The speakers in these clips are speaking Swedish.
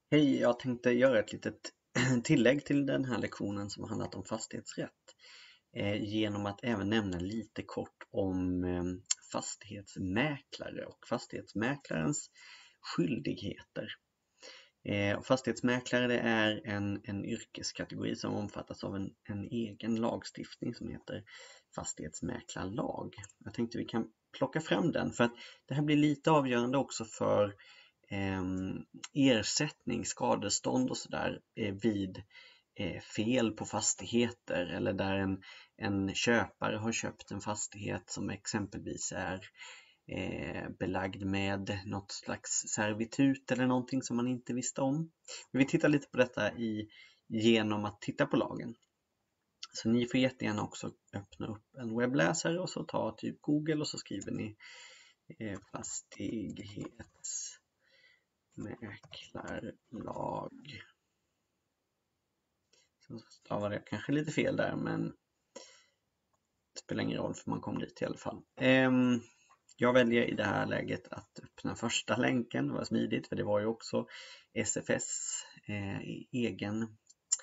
Hej, jag tänkte göra ett litet tillägg till den här lektionen som har handlat om fastighetsrätt genom att även nämna lite kort om fastighetsmäklare och fastighetsmäklarens skyldigheter. Fastighetsmäklare det är en yrkeskategori som omfattas av en egen lagstiftning som heter fastighetsmäklarlag. Jag tänkte vi kan plocka fram den för att det här blir lite avgörande också för ersättning, skadestånd och sådär vid fel på fastigheter eller där en köpare har köpt en fastighet som exempelvis är belagd med något slags servitut eller någonting som man inte visste om. Vi tittar lite på detta genom att titta på lagen. Så ni får jättegärna också öppna upp en webbläsare och så ta typ Google och så skriver ni fastighetsmäklarlag. Så stavade jag kanske lite fel där, men det spelar ingen roll för man kom dit i alla fall. Jag väljer i det här läget att öppna första länken. Det var smidigt för det var ju också SFS egen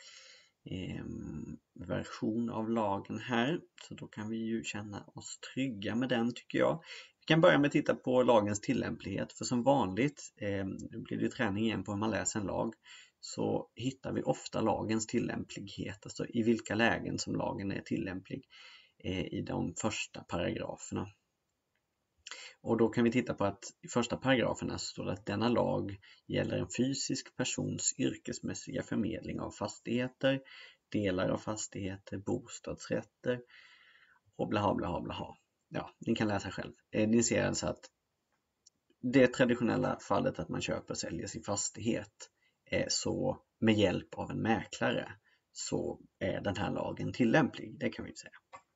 version av lagen här. Så då kan vi ju känna oss trygga med den tycker jag. Vi kan börja med att titta på lagens tillämplighet. För som vanligt, nu blir det träning igen på hur man läser en lag. Så hittar vi ofta lagens tillämplighet. Alltså i vilka lägen som lagen är tillämplig i de första paragraferna. Och då kan vi titta på att i första paragrafen står det att denna lag gäller en fysisk persons yrkesmässiga förmedling av fastigheter, delar av fastigheter, bostadsrätter och bla bla bla. Ja, ni kan läsa själv. Ni ser alltså att det traditionella fallet att man köper och säljer sin fastighet så med hjälp av en mäklare så är den här lagen tillämplig, det kan vi säga.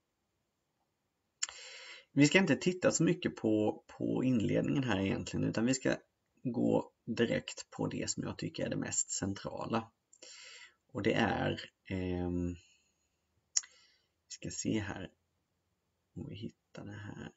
Vi ska inte titta så mycket på inledningen här egentligen utan vi ska gå direkt på det som jag tycker är det mest centrala. Och det är, vi ska se här om vi hittar det här,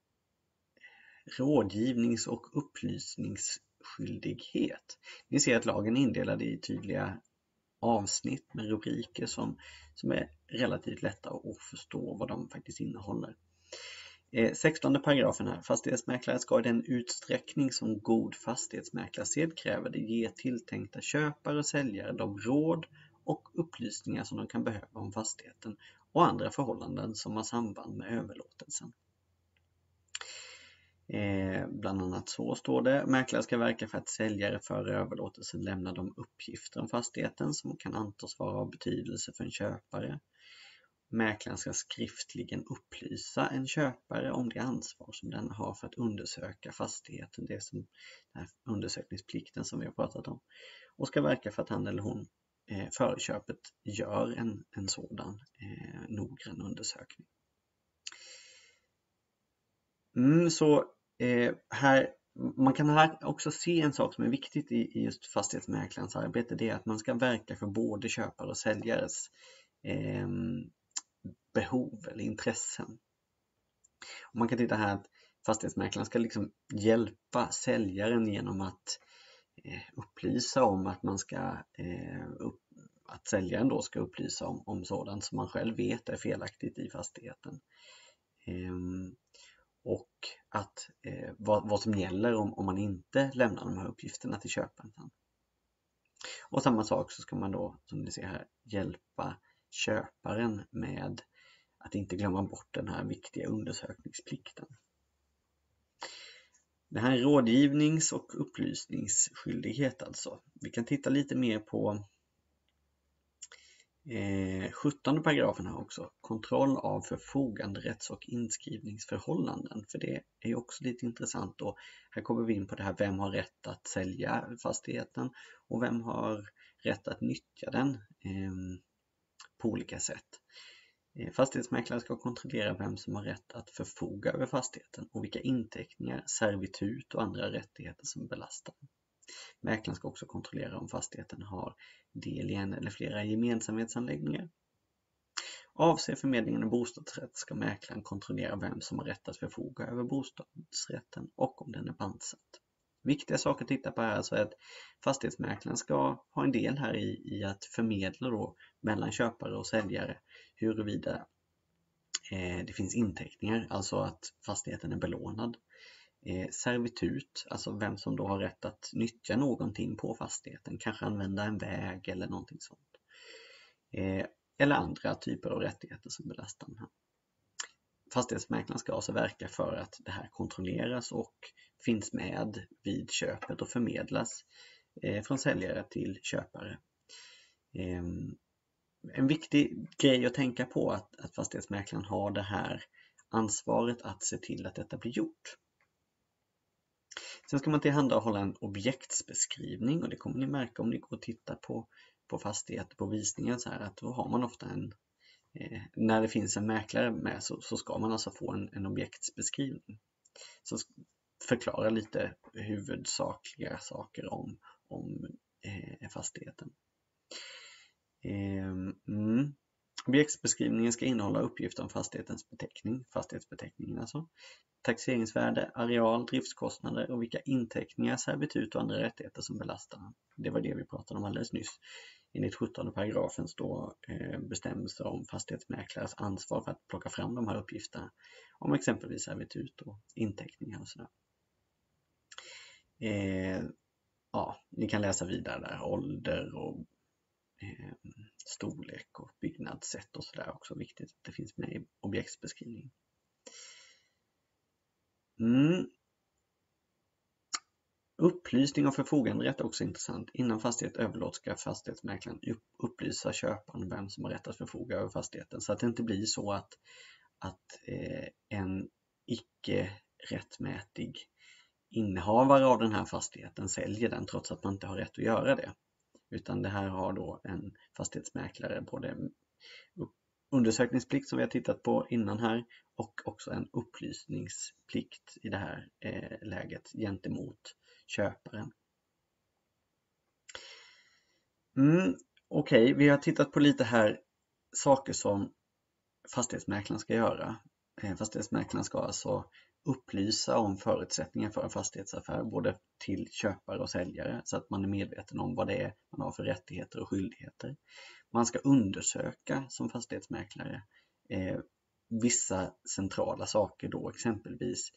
rådgivnings- och upplysningsskyldighet. Ni ser att lagen är indelad i tydliga avsnitt med rubriker som är relativt lätta att förstå vad de faktiskt innehåller. 16 paragrafen här. Fastighetsmäklare ska i den utsträckning som god fastighetsmäklarsed kräver det ge tilltänkta köpare och säljare de råd och upplysningar som de kan behöva om fastigheten och andra förhållanden som har samband med överlåtelsen. Bland annat så står det: mäklare ska verka för att säljare före överlåtelsen lämnar de uppgifter om fastigheten som kan antas vara av betydelse för en köpare. Mäklaren ska skriftligen upplysa en köpare om det ansvar som den har för att undersöka fastigheten, det som den här undersökningsplikten som vi har pratat om, och ska verka för att han eller hon före köpet gör en sådan noggrann undersökning. Här, man kan här också se en sak som är viktigt i just fastighetsmäklarens arbete, det är att man ska verka för både köpare och säljares behov eller intressen. Och man kan titta här att fastighetsmäklaren ska liksom hjälpa säljaren genom att upplysa om att man ska att säljaren då ska upplysa om sådant som man själv vet är felaktigt i fastigheten. Och att vad som gäller om man inte lämnar de här uppgifterna till köparen. Och samma sak så ska man då, som ni ser här, hjälpa köparen med att inte glömma bort den här viktiga undersökningsplikten. Det här är rådgivnings- och upplysningsskyldighet alltså. Vi kan titta lite mer på 17 paragrafen här också. Kontroll av förfoganderätts- och inskrivningsförhållanden. För det är också lite intressant och här kommer vi in på det här: vem har rätt att sälja fastigheten och vem har rätt att nyttja den på olika sätt. Fastighetsmäklare ska kontrollera vem som har rätt att förfoga över fastigheten och vilka inteckningar, servitut och andra rättigheter som belastar. Mäklaren ska också kontrollera om fastigheten har del i en eller flera gemensamhetsanläggningar. Avser förmedlingen av bostadsrätt ska mäklaren kontrollera vem som har rätt att förfoga över bostadsrätten och om den är pantsatt. Viktiga saker att titta på är alltså att fastighetsmäklaren ska ha en del här i att förmedla då mellan köpare och säljare huruvida det finns inteckningar, alltså att fastigheten är belånad. Servitut, alltså vem som då har rätt att nyttja någonting på fastigheten, kanske använda en väg eller någonting sånt. Eller andra typer av rättigheter som belastar den här. Fastighetsmäklaren ska alltså verka för att det här kontrolleras och finns med vid köpet och förmedlas från säljare till köpare. En viktig grej att tänka på är att fastighetsmäklaren har det här ansvaret att se till att detta blir gjort. Sen ska man tillhandahålla en objektsbeskrivning, och det kommer ni märka om ni går och tittar på fastigheter på visningen så här, att då har man ofta när det finns en mäklare med så ska man alltså få en objektsbeskrivning som förklarar lite huvudsakliga saker om fastigheten. Objektsbeskrivningen ska innehålla uppgifter om fastighetens beteckning, fastighetsbeteckningen alltså, taxeringsvärde, areal, driftskostnader och vilka inteckningar, servitut och andra rättigheter som belastar. Det var det vi pratade om alldeles nyss. Enligt 17 paragrafen står bestämmelser om fastighetsmäklares ansvar för att plocka fram de här uppgifterna om exempelvis servitut och inteckningar och sådär. Ni kan läsa vidare där, ålder och storlek och byggnadssätt och sådär, också viktigt att det finns med i objektsbeskrivningen. Upplysning och förfoganderätt är också intressant. Innan fastighet överlåts ska fastighetsmäklaren upplysa köparen vem som har rätt att förfoga över fastigheten, så att det inte blir så att en icke rättmätig innehavare av den här fastigheten säljer den trots att man inte har rätt att göra det. Utan det här har då en fastighetsmäklare både undersökningsplikt som vi har tittat på innan här och också en upplysningsplikt i det här läget gentemot köparen. Okej, vi har tittat på lite här saker som fastighetsmäklaren ska göra. Fastighetsmäklaren ska alltså upplysa om förutsättningar för en fastighetsaffär både till köpare och säljare så att man är medveten om vad det är man har för rättigheter och skyldigheter. Man ska undersöka som fastighetsmäklare vissa centrala saker då, exempelvis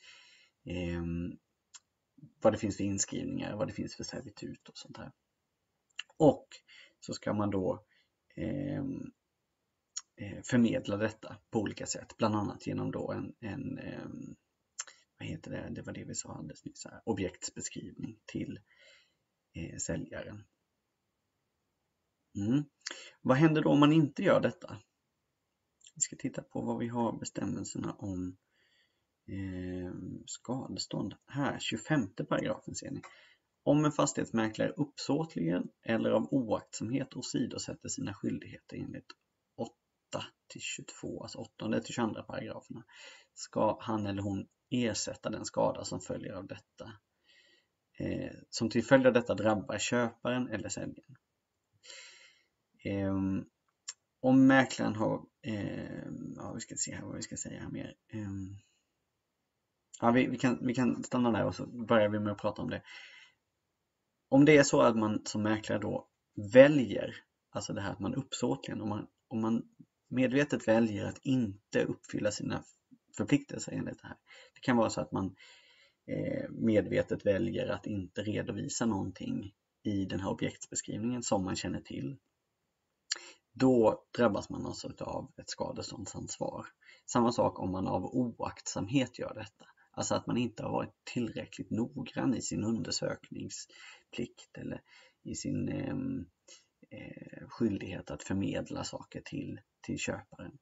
vad det finns för inskrivningar, vad det finns för servitut och sånt här. Och så ska man då förmedla detta på olika sätt, bland annat genom då det var det vi sa alldeles nyss, objektsbeskrivning till säljaren. Vad händer då om man inte gör detta? Vi ska titta på vad vi har bestämmelserna om skadestånd. Här, 25 paragrafen ser ni. Om en fastighetsmäklare uppsåtligen eller av oaktsamhet åsidosätter sina skyldigheter enligt 8-22, alltså 8-22 paragraferna, ska han eller hon ersätta den skada som följer av detta. Som till följd av detta drabbar köparen eller säljaren. Om mäklaren har, vi ska se här vad vi ska säga här mer. Vi kan stanna där och så börjar vi med att prata om det. Om det är så att man som mäklare då väljer, alltså det här att man uppsåtligen, om man medvetet väljer att inte uppfylla sina förpliktelser enligt det här. Det kan vara så att man medvetet väljer att inte redovisa någonting i den här objektsbeskrivningen som man känner till. Då drabbas man alltså av ett skadeståndsansvar. Samma sak om man av oaktsamhet gör detta. Alltså att man inte har varit tillräckligt noggrann i sin undersökningsplikt eller i sin skyldighet att förmedla saker till köparen.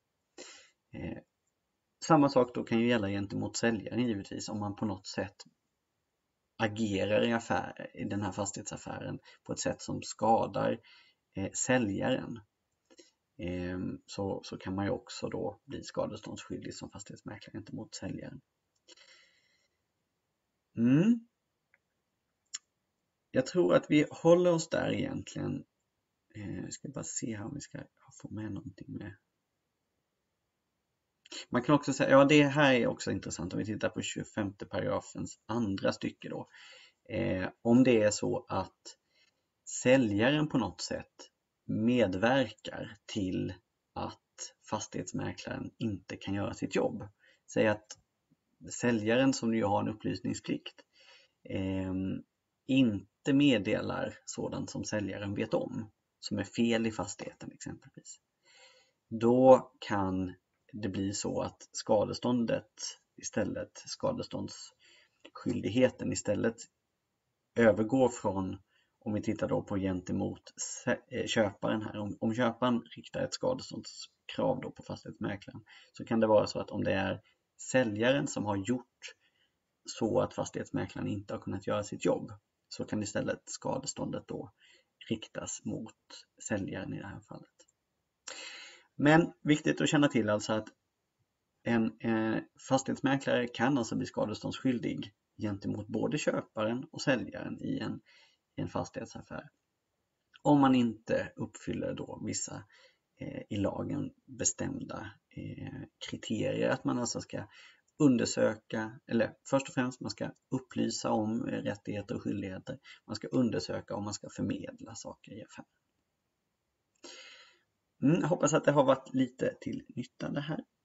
Samma sak då kan ju gälla gentemot säljaren givetvis, om man på något sätt agerar i den här fastighetsaffären på ett sätt som skadar säljaren. Så kan man ju också då bli skadeståndsskyldig som fastighetsmäklare gentemot säljaren. Jag tror att vi håller oss där egentligen. Jag ska bara se här om vi ska få med någonting med. Man kan också säga, det här är också intressant om vi tittar på 25 paragrafens andra stycke då. Om det är så att säljaren på något sätt medverkar till att fastighetsmäklaren inte kan göra sitt jobb. Säg att säljaren, som ju har en upplysningsplikt, inte meddelar sådant som säljaren vet om, som är fel i fastigheten exempelvis. Då kan det bli så att skadeståndsskyldigheten istället övergår från, om vi tittar då på gentemot köparen här, om köparen riktar ett skadeståndskrav då på fastighetsmäklaren, så kan det vara så att om det är säljaren som har gjort så att fastighetsmäklaren inte har kunnat göra sitt jobb, så kan istället skadeståndet då riktas mot säljaren i det här fallet. Men viktigt att känna till alltså att en fastighetsmäklare kan alltså bli skadeståndsskyldig gentemot både köparen och säljaren i en fastighetsaffär, om man inte uppfyller då vissa i lagen bestämda kriterier. Att man alltså ska undersöka, eller först och främst man ska upplysa om rättigheter och skyldigheter. Man ska undersöka om man ska förmedla saker i affären. Jag hoppas att det har varit lite till nytta det här.